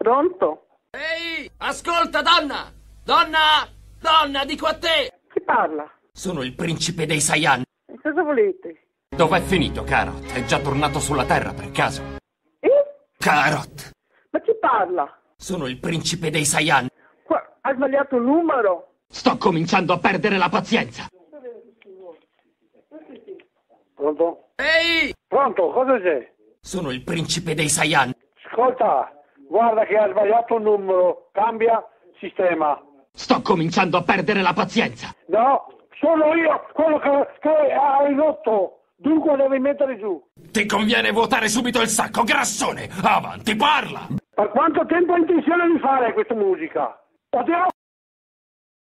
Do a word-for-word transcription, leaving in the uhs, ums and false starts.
Pronto? Ehi, ascolta, donna! Donna! Donna, dico a te! Chi parla? Sono il principe dei Saiyan. E cosa volete? Dov'è finito Carrot? È già tornato sulla Terra per caso? Eh? Carrot! Ma chi parla? Sono il principe dei Saiyan. Qua, hai sbagliato il numero. Sto cominciando a perdere la pazienza. Pronto? Ehi! Pronto, cosa c'è? Sono il principe dei Saiyan. Ascolta, guarda che hai sbagliato il numero, cambia sistema. Sto cominciando a perdere la pazienza. No, sono io quello che, che hai rotto, dunque devi mettere giù. Ti conviene vuotare subito il sacco, grassone! Avanti, parla! Per quanto tempo hai intenzione di fare questa musica? O te lo